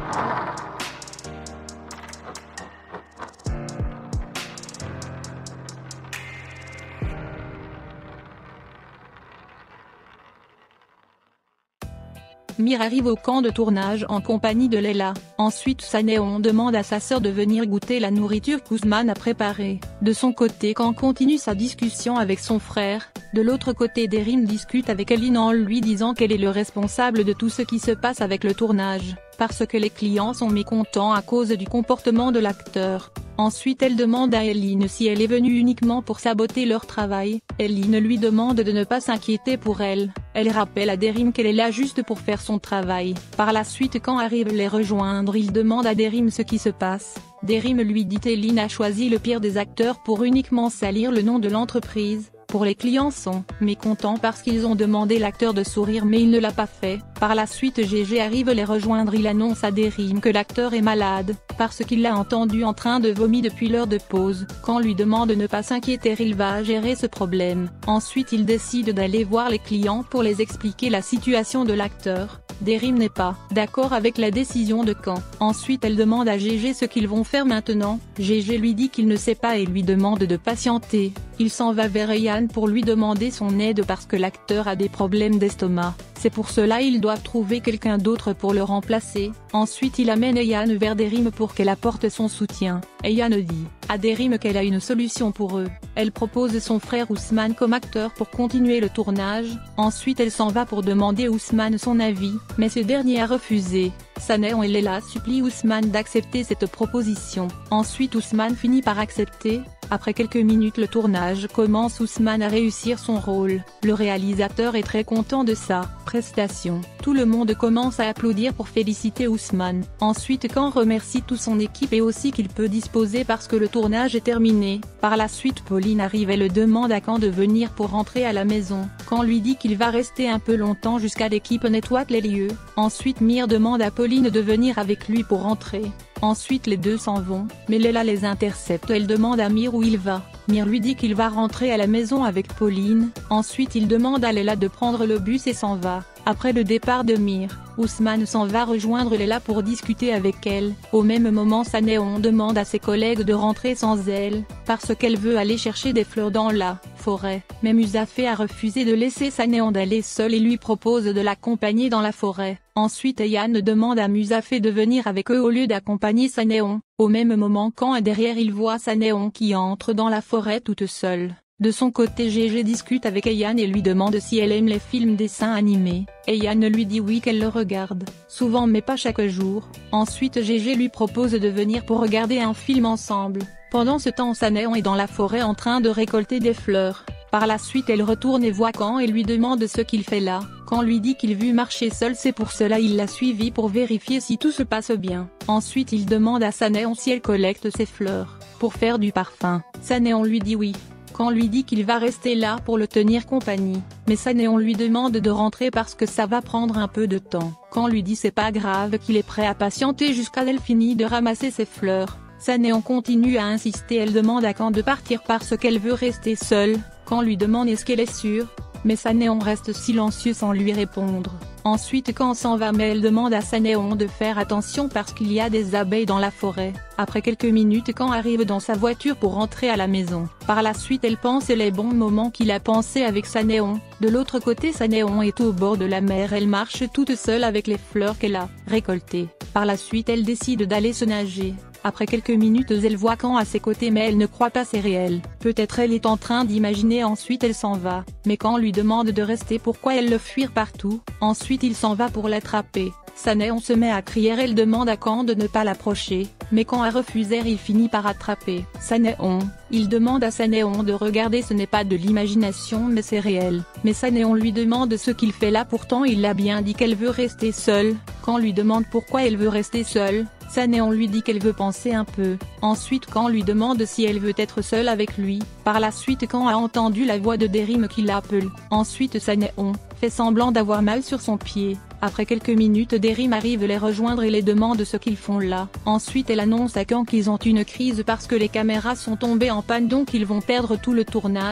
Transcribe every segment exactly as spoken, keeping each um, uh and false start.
Mir arrive au camp de tournage en compagnie de Leila. Ensuite Sanéon demande à sa sœur de venir goûter la nourriture qu'Ousmane a préparée. De son côté, Kan continue sa discussion avec son frère. De l'autre côté, Derim discute avec Eline en lui disant qu'elle est le responsable de tout ce qui se passe avec le tournage, parce que les clients sont mécontents à cause du comportement de l'acteur. Ensuite elle demande à Eline si elle est venue uniquement pour saboter leur travail. Eline lui demande de ne pas s'inquiéter pour elle. Elle rappelle à Derim qu'elle est là juste pour faire son travail. Par la suite, quand arrive les rejoindre, il demande à Derim ce qui se passe. Derim lui dit Eline a choisi le pire des acteurs pour uniquement salir le nom de l'entreprise. Pour les clients sont mécontents parce qu'ils ont demandé l'acteur de sourire mais il ne l'a pas fait. Par la suite Gégé arrive les rejoindre, il annonce à Derim que l'acteur est malade, parce qu'il l'a entendu en train de vomir depuis l'heure de pause. Quand lui demande de ne pas s'inquiéter, il va gérer ce problème. Ensuite il décide d'aller voir les clients pour les expliquer la situation de l'acteur. Derim n'est pas d'accord avec la décision de Kan. Ensuite elle demande à Gégé ce qu'ils vont faire maintenant. Gégé lui dit qu'il ne sait pas et lui demande de patienter. Il s'en va vers Eyan pour lui demander son aide parce que l'acteur a des problèmes d'estomac. C'est pour cela ils doivent trouver quelqu'un d'autre pour le remplacer. Ensuite il amène Eyan vers Derim pour qu'elle apporte son soutien. Eyan dit à Derim qu'elle a une solution pour eux. Elle propose son frère Ousmane comme acteur pour continuer le tournage. Ensuite elle s'en va pour demander à Ousmane son avis, mais ce dernier a refusé. Sanéon et Leila supplient Ousmane d'accepter cette proposition. Ensuite Ousmane finit par accepter. Après quelques minutes le tournage commence, Ousmane a réussi son rôle. Le réalisateur est très content de sa prestation. Tout le monde commence à applaudir pour féliciter Ousmane. Ensuite Kan remercie toute son équipe et aussi qu'il peut disposer parce que le tournage est terminé. Par la suite Pauline arrive et le demande à Kan de venir pour rentrer à la maison. Kan lui dit qu'il va rester un peu longtemps jusqu'à l'équipe nettoie les lieux. Ensuite Mir demande à Pauline de venir avec lui pour rentrer. Ensuite les deux s'en vont, mais Leila les intercepte. Elle demande à Mir où il va. Mir lui dit qu'il va rentrer à la maison avec Pauline. Ensuite il demande à Leila de prendre le bus et s'en va. Après le départ de Mir, Ousmane s'en va rejoindre Leila pour discuter avec elle. Au même moment Sanéon demande à ses collègues de rentrer sans elle, parce qu'elle veut aller chercher des fleurs dans la forêt. Mais Musafé a refusé de laisser Sanéon d'aller seul et lui propose de l'accompagner dans la forêt. Ensuite Eyan demande à Musafé de venir avec eux au lieu d'accompagner Sanéon. Au même moment quand derrière il voit Sanéon qui entre dans la forêt toute seule. De son côté Gégé discute avec Eyan et lui demande si elle aime les films dessins animés. Eyan lui dit oui qu'elle le regarde, souvent mais pas chaque jour. Ensuite Gégé lui propose de venir pour regarder un film ensemble. Pendant ce temps Sanéon est dans la forêt en train de récolter des fleurs. Par la suite elle retourne et voit Kan et lui demande ce qu'il fait là. Kan lui dit qu'il veut marcher seul, c'est pour cela il l'a suivi pour vérifier si tout se passe bien. Ensuite il demande à Sanéon si elle collecte ses fleurs pour faire du parfum. Sanéon lui dit oui. Kan lui dit qu'il va rester là pour le tenir compagnie, mais Sanéon lui demande de rentrer parce que ça va prendre un peu de temps. Kan lui dit c'est pas grave, qu'il est prêt à patienter jusqu'à elle finit de ramasser ses fleurs. Sanéon continue à insister, elle demande à Kan de partir parce qu'elle veut rester seule. Kan lui demande est-ce qu'elle est sûre, mais Sanéon reste silencieux sans lui répondre. Ensuite Kan s'en va mais elle demande à Sanéon de faire attention parce qu'il y a des abeilles dans la forêt. Après quelques minutes Kan arrive dans sa voiture pour rentrer à la maison. Par la suite elle pense les bons moments qu'il a passé avec Sanéon. De l'autre côté Sanéon est au bord de la mer, elle marche toute seule avec les fleurs qu'elle a récoltées. Par la suite elle décide d'aller se nager. Après quelques minutes elle voit Kan à ses côtés mais elle ne croit pas c'est réel. Peut-être elle est en train d'imaginer, ensuite elle s'en va. Mais Kan lui demande de rester, pourquoi elle le fuir partout. Ensuite il s'en va pour l'attraper. Sanéon se met à crier, elle demande à Kan de ne pas l'approcher. Mais Kan a refusé, il finit par attraper Sanéon. Il demande à Sanéon de regarder, ce n'est pas de l'imagination mais c'est réel. Mais Sanéon lui demande ce qu'il fait là, pourtant il a bien dit qu'elle veut rester seule. Kan lui demande pourquoi elle veut rester seule. Sanéon lui dit qu'elle veut penser un peu. Ensuite Kan lui demande si elle veut être seule avec lui. Par la suite Kan a entendu la voix de Derim qui l'appelle. Ensuite Sanéon fait semblant d'avoir mal sur son pied. Après quelques minutes Derim arrive les rejoindre et les demande ce qu'ils font là. Ensuite elle annonce à Kan qu'ils ont une crise parce que les caméras sont tombées en panne, donc ils vont perdre tout le tournage.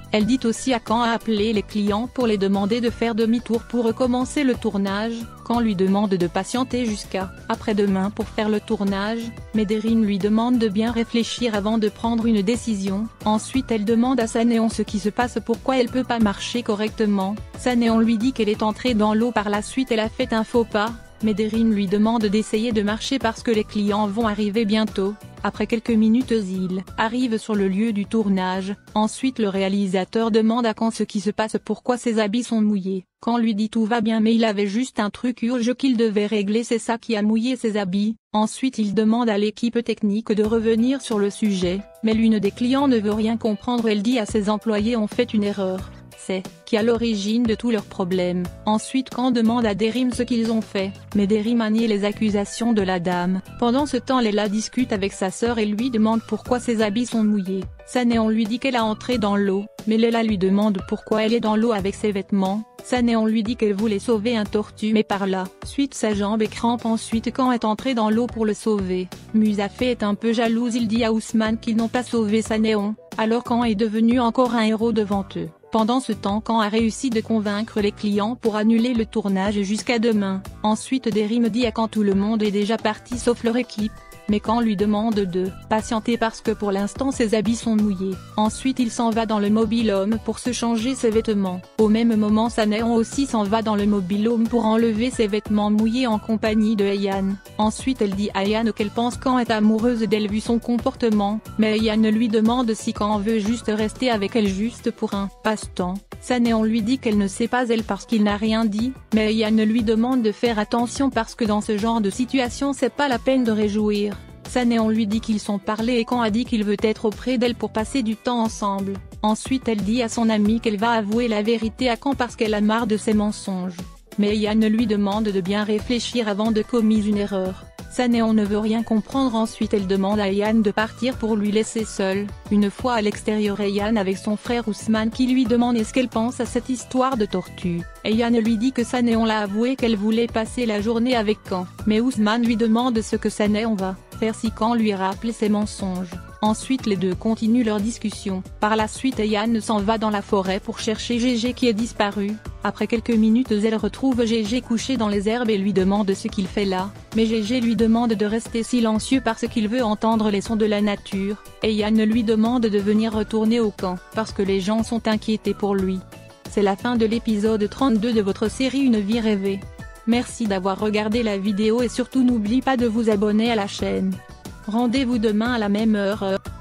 Elle dit aussi à Quand à appeler les clients pour les demander de faire demi-tour pour recommencer le tournage, Quand lui demande de patienter jusqu'à après-demain pour faire le tournage, mais Derine lui demande de bien réfléchir avant de prendre une décision. Ensuite elle demande à Sanéon ce qui se passe, pourquoi elle peut pas marcher correctement. Sanéon lui dit qu'elle est entrée dans l'eau, par la suite elle a fait un faux pas, mais Derine lui demande d'essayer de marcher parce que les clients vont arriver bientôt. Après quelques minutes ils arrivent sur le lieu du tournage. Ensuite le réalisateur demande à Quand ce qui se passe, pourquoi ses habits sont mouillés. Quand lui dit tout va bien mais il avait juste un truc urgent qu'il devait régler, c'est ça qui a mouillé ses habits. Ensuite il demande à l'équipe technique de revenir sur le sujet, mais l'une des clients ne veut rien comprendre. Elle dit à ses employés ont fait une erreur. C'est qui à l'origine de tous leurs problèmes. Ensuite Quand demande à Derime ce qu'ils ont fait, mais Derime a nié les accusations de la dame. Pendant ce temps Leila discute avec sa sœur et lui demande pourquoi ses habits sont mouillés. Sanéon lui dit qu'elle a entré dans l'eau, mais Leila lui demande pourquoi elle est dans l'eau avec ses vêtements. Sanéon lui dit qu'elle voulait sauver un tortue mais par là suite sa jambe est crampe. Ensuite Quand est entré dans l'eau pour le sauver. Musafé est un peu jalouse, il dit à Ousmane qu'ils n'ont pas sauvé Sanéon, alors Quand est devenu encore un héros devant eux. Pendant ce temps Quand a réussi de convaincre les clients pour annuler le tournage jusqu'à demain. Ensuite Derime dit à Quand tout le monde est déjà parti sauf leur équipe, mais Quand lui demande de patienter parce que pour l'instant ses habits sont mouillés. Ensuite il s'en va dans le mobil-home pour se changer ses vêtements. Au même moment Sanéon aussi s'en va dans le mobil-home pour enlever ses vêtements mouillés en compagnie de Ayane. Ensuite elle dit à Ayane qu'elle pense Quand est amoureuse d'elle vu son comportement, mais Ayane lui demande si Quand veut juste rester avec elle juste pour un passe-temps. Sanéon lui dit qu'elle ne sait pas elle parce qu'il n'a rien dit, mais Ayane lui demande de faire attention parce que dans ce genre de situation c'est pas la peine de réjouir. Sanéon lui dit qu'ils sont parlé et Quand a dit qu'il veut être auprès d'elle pour passer du temps ensemble. Ensuite elle dit à son amie qu'elle va avouer la vérité à Quand parce qu'elle a marre de ses mensonges. Mais Ayane lui demande de bien réfléchir avant de commettre une erreur. Sanéon ne veut rien comprendre. Ensuite elle demande à Ayane de partir pour lui laisser seule. Une fois à l'extérieur Ayane avec son frère Ousmane qui lui demande est-ce qu'elle pense à cette histoire de tortue. Ayane lui dit que Sanéon l'a avoué qu'elle voulait passer la journée avec Quand, mais Ousmane lui demande ce que Sanéon va faire si Quand lui rappelle ses mensonges. Ensuite les deux continuent leur discussion. Par la suite Ayane s'en va dans la forêt pour chercher Gégé qui est disparu. Après quelques minutes elle retrouve Gégé couché dans les herbes et lui demande ce qu'il fait là, mais Gégé lui demande de rester silencieux parce qu'il veut entendre les sons de la nature. Ayane lui demande de venir retourner au camp, parce que les gens sont inquiétés pour lui. C'est la fin de l'épisode trente-deux de votre série Une vie rêvée. Merci d'avoir regardé la vidéo et surtout n'oubliez pas de vous abonner à la chaîne. Rendez-vous demain à la même heure.